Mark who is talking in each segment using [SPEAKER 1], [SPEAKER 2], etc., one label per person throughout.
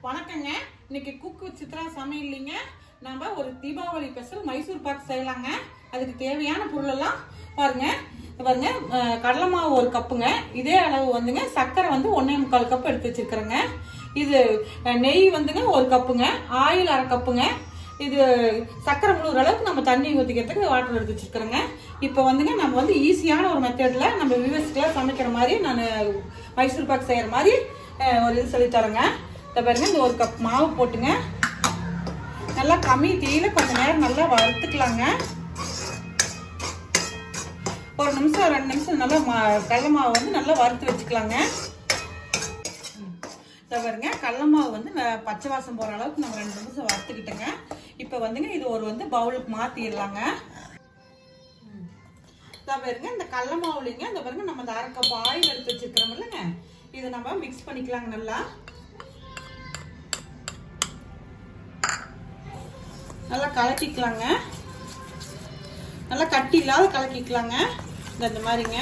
[SPEAKER 1] வணக்கங்க. இன்னைக்கு cook with Chitra சமையல்லிங்க நம்ம ஒரு தீபாவளி ஸ்பெஷல் மைசூர் பாக் செய்யலாங்க. அதுக்கு தேவையான பொருள் எல்லாம் பாருங்க. கடலை மாவு 1 கப்புங்க. இதே அளவு வந்துங்க சர்க்கரை வந்து 1.25 கப் எடுத்து வச்சிருக்கிறேங்க. இது நெய் வந்துங்க 1 கப்புங்க. ஆயில் 1/2 கப்புங்க. இது சர்க்கரை முழுகிற அளவுக்கு நம்ம தண்ணி ஊற்றிக்கிறதுக்கு வாட்டர் எடுத்து வச்சிருக்கிறேங்க. இப்போ வந்துங்க நம்ம வந்து ஈஸியான ஒரு மெத்தட்ல நம்ம வியூவர்ஸ்க்குலாம் சமைக்கிற மாதிரி நான் மைசூர் பாக் செய்யற மாதிரி ஒரு இது சொல்லி தரேங்க. இதை பாருங்க, இந்த 1 கப் மாவு போட்டுங்க நல்லா கம்மி தீயில கொஞ்ச நேரம் நல்லா வறுத்துக்கலாங்க. 1 நிமிஷம் 2 நிமிஷம் நல்லா கடலை மாவு வந்து நல்லா வறுத்து வச்சுக்கலாங்க. இதை பாருங்க, கடலை மாவு வந்து பச்சை வாசம் போற அளவுக்கு நம்ம 2 நிமிஷம் வறுத்துக்கிட்டோங்க. இப்போ வந்துங்க இது ஒரு வந்து பவுலுக்கு மாத்திடலாங்க. இதை பாருங்க, இந்த கடலை மாவுலிங்க இந்த பாருங்க நம்ம இந்த 1/2 கப் ஆயில் எடுத்து வச்சிருக்கிறோம் இல்லைங்க, இதை நம்ம மிக்ஸ் பண்ணிக்கலாங்க. நல்லா கலக்கிக்கலாங்க. நல்லா கட்டி இல்லாத கலக்கிக்கலாங்க. இந்த மாதிரிங்க.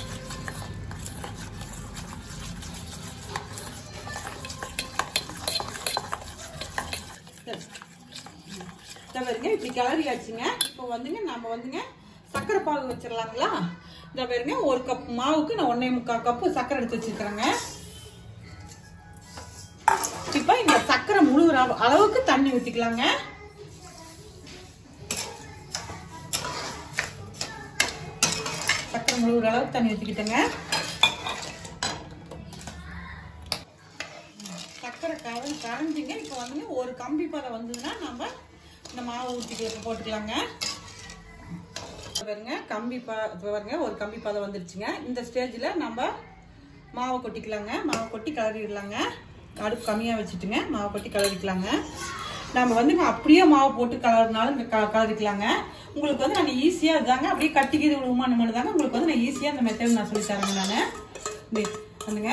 [SPEAKER 1] பாருங்க, இப்படி கிளறி ஆச்சுங்க. இப்போ வந்துங்க நம்ம வந்துங்க சர்க்கரை பாகு வச்சிடலாங்களா. இந்த பாருங்க, 1 கப் மாவுக்கு நான் 1.25 கப்பு சர்க்கரை எடுத்து வச்சிருக்கிறேங்க. இப்ப இந்த சர்க்கரை முழுகிற அளவுக்கு தண்ணி ஊத்திக்கலாங்க. சர்க்கரை முழுகிற அளவுக்கு தண்ணி ஊத்திக்கிட்டேங்க. சர்க்கரை கரைஞ்சிங்க. இப்போ வந்துங்க ஒரு கம்பி பதம் வந்ததுன்னா நம்ம இந்த மாவு ஊற்றி போட்டுக்கலாங்க. பாருங்க, பாருங்க ஒரு கம்பி பதம் வந்துருச்சுங்க. இந்த ஸ்டேஜ்ல நம்ம மாவை கொட்டிக்கலாங்க. மாவை கொட்டி கிளறிடலாங்க. அடுப்பு கம்மியாக வச்சுட்டுங்க மாவை கொட்டி கிளறிக்கலாங்க. நம்ம வந்து அப்படியே மாவு போட்டு கலர்னாலும் கலரிக்கலாங்க. உங்களுக்கு வந்து நான் ஈஸியாக இதாங்க அப்படியே கட்டிக்கிறது விழுமானு தாங்க. உங்களுக்கு வந்து நான் ஈஸியாக இந்த மெத்தட் நான் சொல்லி தரேங்க. நான் வந்துங்க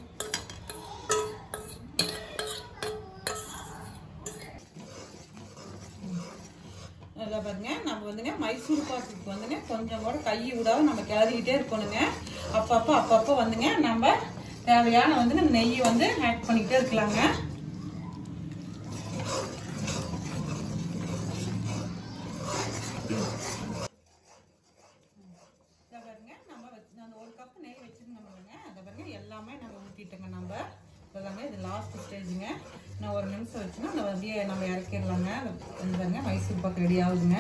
[SPEAKER 1] நல்லா பாருங்க, நம்ம வந்துங்க மைசூர் பாக்குக்கு வந்துங்க கொஞ்சம் கூட கை விடாம நம்ம கிளறிக்கிட்டே இருக்கணுங்க. அப்பப்போ வந்துங்க நம்ம தேவையான வந்துங்க நெய் வந்து ஆட் பண்ணிக்கிட்டே இருக்கலாங்க. பாருங்க, நம்ம 1 கப் நெய் வச்சிருந்தோம்லங்க, அதை பாருங்க எல்லாமே நம்ம ஊற்றிட்டோங்க. நம்ம இப்போதாங்க இது லாஸ்ட் ஸ்டேஜுங்க. நான் 1 நிமிஷம் வச்சுன்னா அந்த வண்டியை நம்ம இறக்கிடலாங்க. பாருங்க, மைசூர் பாக்கு ரெடி ஆகுதுங்க.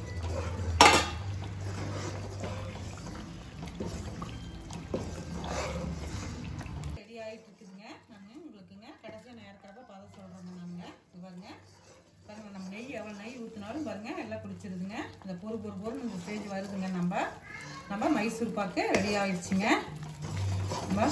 [SPEAKER 1] ரெடி ஆகிட்டு இருக்குதுங்க. நான் உங்களுக்குங்க கடைசியாக நான் இறக்கிறப்ப பதம் சொல்கிறேங்க. நாங்கள் பாருங்க நம்ம நெய் எவ்வளோ நெய் ஊற்றினாலும் பாருங்க எல்லாம் குடிச்சிருதுங்க. இந்த பொறு இந்த ஸ்டேஜ் வருதுங்க. நம்ம மைசூர் பாக்கு ரெடி ஆயிடுச்சுங்க. நம்ம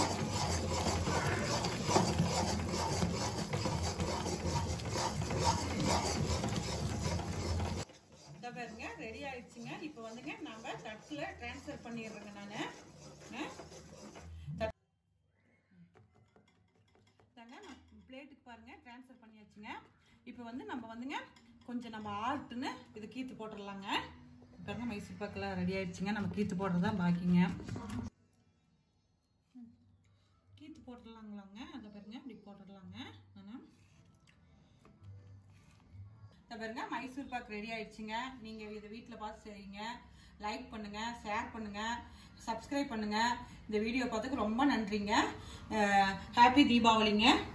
[SPEAKER 1] பாருங்க ரெடி ஆயிடுச்சுங்க. இப்போ வந்துங்க நம்ம தட்டுல டிரான்ஸ்ஃபர் பண்ணிடுறேங்க. நான் பிளேட்டுக்கு பாருங்க டிரான்ஸ்ஃபர் பண்ணியாச்சுங்க. இப்போ வந்து நம்ம வந்துங்க கொஞ்சம் நம்ம ஆர்ட்டுன்னு இது கீத்து போட்டுடலாங்க. பாருங்க, மைசூர் பாக்கெல்லாம் ரெடி ஆயிடுச்சுங்க. நம்ம கீத்து போடுறது தான் பாக்கிங்க. கீத்து போட்டுடலாங்களாங்க. அதை பாருங்க இப்படி போட்டுடலாங்க. பாருங்க, மைசூர் பாக் ரெடி ஆயிடுச்சுங்க. நீங்க இதை வீட்டில் பார்த்து செய்யுங்க. லைக் பண்ணுங்க, ஷேர் பண்ணுங்க, சப்ஸ்கிரைப் பண்ணுங்க. இந்த வீடியோ பார்த்துக்கு ரொம்ப நன்றிங்க. ஹாப்பி தீபாவளிங்க.